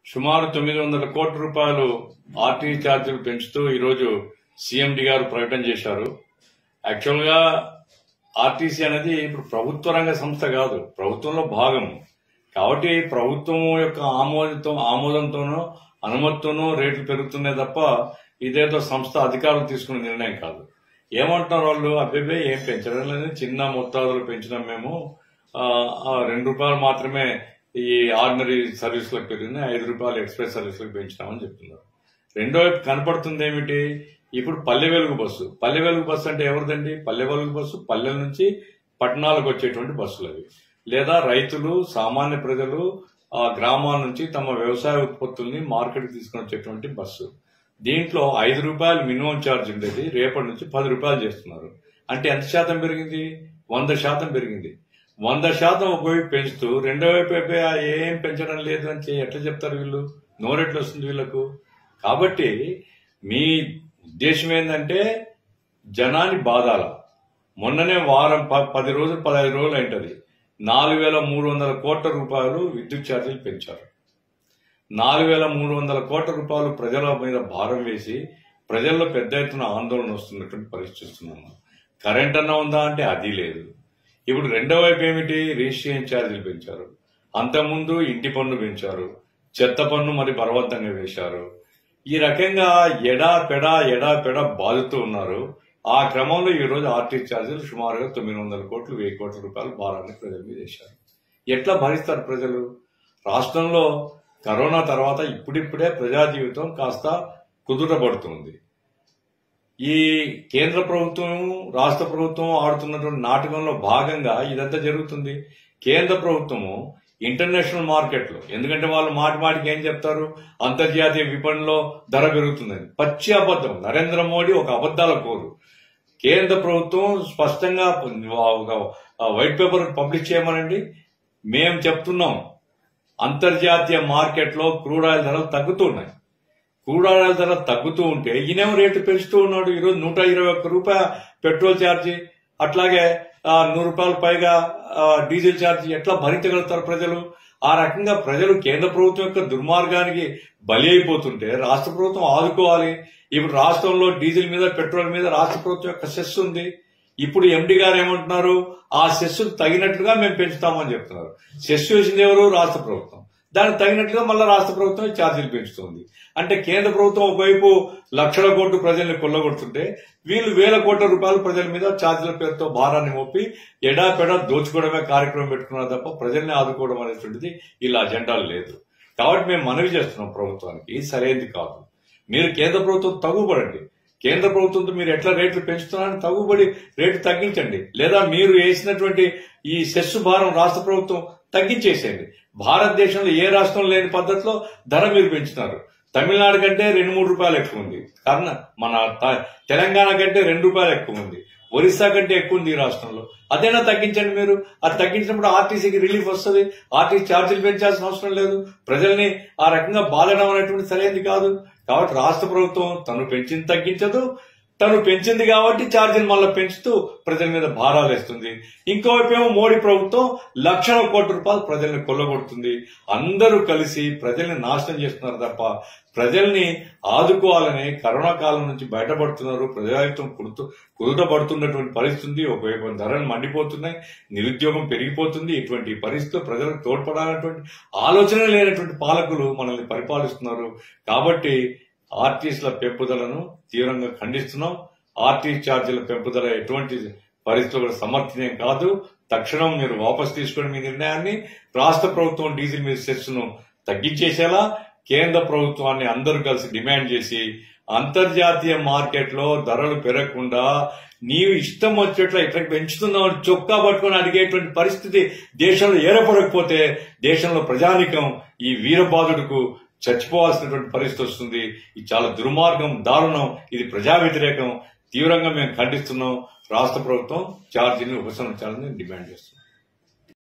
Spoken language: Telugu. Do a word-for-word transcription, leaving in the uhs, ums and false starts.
సుమారు తొమ్మిది వందల కోట్ల రూపాయలు ఆర్టీసీ ఛార్జీలు పెంచుతూ ఈరోజు సీఎండీ గారు ప్రకటన చేశారు. యాక్చువల్ గా ఆర్టీసీ అనేది ఇప్పుడు ప్రభుత్వ రంగ సంస్థ కాదు, ప్రభుత్వంలో భాగం కాబట్టి ప్రభుత్వం యొక్క ఆమోదంతో ఆమోదంతోనో అనుమతితోనో రేట్లు పెరుగుతున్నాయి తప్ప ఇదేదో సంస్థ అధికారులు తీసుకునే నిర్ణయం కాదు. ఏమంటున్నారు వాళ్ళు, అబ్బాయి ఏం పెంచడం లేదు, చిన్న మొత్తాదులు పెంచినాం మేము, రెండు రూపాయలు మాత్రమే ఈ ఆర్డినరీ సర్వీసులకు పెరిగింది, ఐదు రూపాయలు ఎక్స్ప్రెస్ సర్వీసులకు పెంచినామని చెప్తున్నారు. రెండో వైపు కనపడుతుంది ఏమిటి, ఇప్పుడు పల్లె వెలుగు బస్సు. పల్లె వెలుగు బస్సు అంటే ఎవరిదండి? పల్లె వెలుగు బస్సు పల్లెల నుంచి పట్టణాలకు వచ్చేటువంటి బస్సులు అవి, లేదా రైతులు సామాన్య ప్రజలు ఆ గ్రామాల నుంచి తమ వ్యవసాయ ఉత్పత్తుల్ని మార్కెట్కి తీసుకుని వచ్చేటువంటి బస్సు. దీంట్లో ఐదు రూపాయలు మినిమం ఛార్జ్ ఉండేది, రేపటి నుంచి పది రూపాయలు చేస్తున్నారు. అంటే ఎంత శాతం పెరిగింది? వంద శాతం పెరిగింది. వంద శాతం ఒకవైపు పెంచుతూ రెండో వైపు ఏం పెంచడం లేదు అని ఎట్లా చెప్తారు వీళ్ళు? నోరెట్లు వస్తుంది వీళ్లకు. కాబట్టి మీ ఉద్దేశం ఏంటంటే జనాన్ని బాధాల. మొన్ననే వారం పది రోజులు పదహైదు రోజులు అయింటది, నాలుగు వేల మూడు వందల కోట్ల రూపాయలు విద్యుత్ ఛార్జీలు పెంచారు. నాలుగు వేల మూడు వందల కోట్ల రూపాయలు ప్రజల మీద భారం వేసి ప్రజల్లో పెద్ద ఎత్తున ఆందోళన వస్తున్నటువంటి పరిస్థితి చూస్తున్నాము. కరెంట్ అన్నా ఉందా అంటే అది లేదు. ఇప్పుడు రెండో వైపు ఏమిటి, రిజిస్ట్రేషన్ ఛార్జీలు పెంచారు. అంతకుముందు ఇంటి పన్ను పెంచారు, చెత్త పన్ను మరి బలవంతంగా వేశారు. ఈ రకంగా ఎడా పెడా ఎడా పెడా బాదుతూ ఉన్నారు. ఆ క్రమంలో ఈ రోజు ఆర్టీసీ ఛార్జీలు సుమారుగా తొమ్మిది వందల కోట్లు వెయ్యి కోట్ల రూపాయల భారాన్ని ప్రజల మీద వేశారు. ఎట్లా భరిస్తారు ప్రజలు? రాష్ట్రంలో కరోనా తర్వాత ఇప్పుడిప్పుడే ప్రజా జీవితం కాస్త కుదుటపడుతుంది. ఈ కేంద్ర ప్రభుత్వం రాష్ట్ర ప్రభుత్వం ఆడుతున్నటువంటి నాటకంలో భాగంగా ఇదంతా జరుగుతుంది. కేంద్ర ప్రభుత్వము ఇంటర్నేషనల్ మార్కెట్లో, ఎందుకంటే వాళ్ళు మాటి మాటికి ఏం చెప్తారు, అంతర్జాతీయ విపణిలో ధర పెరుగుతుందని. పచ్చి అబద్ధం. నరేంద్ర మోడీ ఒక అబద్దాల కోరు. కేంద్ర ప్రభుత్వం స్పష్టంగా వైట్ పేపర్ పబ్లిష్ చేయమనండి. మేము చెప్తున్నాం అంతర్జాతీయ మార్కెట్లో క్రూడ్ ఆయిల్ ధరలు తగ్గుతున్నాయి. క్రూడ్ ఆయిల్ ధర తగ్గుతూ ఉంటే ఈయనేమో రేటు పెంచుతూ ఉన్నాడు. ఈరోజు నూట ఇరవై ఒక్క రూపాయ పెట్రోల్ ఛార్జీ, అట్లాగే నూరు రూపాయలు పైగా డీజిల్ ఛార్జీ. ఎట్లా భరించగలుగుతారు ప్రజలు? ఆ రకంగా ప్రజలు కేంద్ర ప్రభుత్వం యొక్క దుర్మార్గానికి బలి అయిపోతుంటే రాష్ట్ర ప్రభుత్వం ఆదుకోవాలి. ఇప్పుడు రాష్ట్రంలో డీజిల్ మీద పెట్రోల్ మీద రాష్ట్ర ప్రభుత్వం యొక్క సెస్ ఉంది. ఇప్పుడు ఎండీ గారు ఏమంటున్నారు, ఆ సెస్ తగినట్లుగా మేము పెంచుతామని చెప్తున్నారు. సెస్ వేసింది ఎవరు? రాష్ట్ర ప్రభుత్వం. దానికి తగినట్లుగా మళ్ళీ రాష్ట్ర ప్రభుత్వం ఛార్జీలు పెంచుతుంది. అంటే కేంద్ర ప్రభుత్వం ఒకవైపు లక్షల కోట్లు ప్రజల్ని కొల్లగొడుతుంటే వీళ్ళు వేల కోట్ల రూపాయలు ప్రజల మీద ఛార్జీల పేరుతో భారాన్ని మోపి ఎడాపెడా దోచుకోవడమే కార్యక్రమం పెట్టుకున్నారు తప్ప ప్రజల్ని ఆదుకోవడం అనేటువంటిది ఇలా అజెండాలు లేదు. కాబట్టి మేము మనవి చేస్తున్నాం ప్రభుత్వానికి, సరైనది కాదు. మీరు కేంద్ర ప్రభుత్వం తగుబడండి. కేంద్ర ప్రభుత్వంతో మీరు ఎట్లా రేట్లు పెంచుతున్నారని తగుబడి రేటు తగ్గించండి, లేదా మీరు వేసినటువంటి ఈ సెస్సు భారం రాష్ట్ర ప్రభుత్వం తగ్గించేసేయండి. భారతదేశంలో ఏ రాష్ట్రం లేని పద్ధతిలో ధర మీరు పెంచుతున్నారు. తమిళనాడు కంటే రెండు మూడు రూపాయలు ఎక్కువ ఉంది, కారణం మన తెలంగాణ కంటే రెండు రూపాయలు ఎక్కువ ఉంది, ఒరిస్సా కంటే ఎక్కువ ఉంది ఈ రాష్ట్రంలో. అదేనా తగ్గించండి మీరు. అది తగ్గించినప్పుడు ఆర్టీసీకి రిలీఫ్ వస్తుంది. ఆర్టీసీ ఛార్జీలు పెంచాల్సిన అవసరం లేదు. ప్రజల్ని ఆ రకంగా బాధడం అనేటువంటి సరైనది కాదు. కాబట్టి రాష్ట్ర ప్రభుత్వం తను పెంచింది తగ్గించదు, తను పెంచింది కాబట్టి ఛార్జీలు మళ్ళీ పెంచుతూ ప్రజల మీద భారాలు వేస్తుంది. ఇంకోవైపు ఏమో మోడీ ప్రభుత్వం లక్షల కోట్ల రూపాయలు ప్రజల్ని కొల్లగొడుతుంది. అందరూ కలిసి ప్రజల్ని నాశనం చేస్తున్నారు తప్ప ప్రజల్ని ఆదుకోవాలని కరోనా కాలం నుంచి బయటపడుతున్నారు. ప్రజాయుత్వం కుదుట కుదుటపడుతున్నటువంటి పరిస్థితి. ఒకవైపు ధరలు మండిపోతున్నాయి, నిరుద్యోగం పెరిగిపోతుంది. ఇటువంటి పరిస్థితుల్లో ప్రజలకు తోడ్పడాలనేటువంటి ఆలోచన లేనటువంటి పాలకులు మనల్ని పరిపాలిస్తున్నారు. కాబట్టి ఆర్టీసీల పెంపుదలను తీవ్రంగా ఖండిస్తున్నాం. ఆర్టీసీ ఛార్జీల పెంపుదల ఎటువంటి పరిస్థితుల్లో సమర్థనీయం కాదు. తక్షణం మీరు వాపసు తీసుకుని మీ నిర్ణయాన్ని. రాష్ట్ర ప్రభుత్వం డీజిల్ మీద సెస్ ను తగ్గించేసేలా కేంద్ర ప్రభుత్వాన్ని అందరూ కలిసి డిమాండ్ చేసి అంతర్జాతీయ మార్కెట్ లో ధరలు పెరగకుండా నీవు ఇష్టం వచ్చేట్లా ఇట్లా పెంచుతున్నావు చొక్కా పట్టుకుని అడిగేటువంటి పరిస్థితి దేశంలో ఏర్పడకపోతే దేశంలో ప్రజానికం ఈ వీరబాదుడుకు చచ్చిపోవాల్సినటువంటి పరిస్థితి వస్తుంది. ఇది చాలా దుర్మార్గం, దారుణం. ఇది ప్రజా వ్యతిరేకం. తీవ్రంగా మేము ఖండిస్తున్నాం. రాష్ట్ర ప్రభుత్వం ఛార్జీని ఉపసంహరించాలని డిమాండ్ చేస్తున్నాం.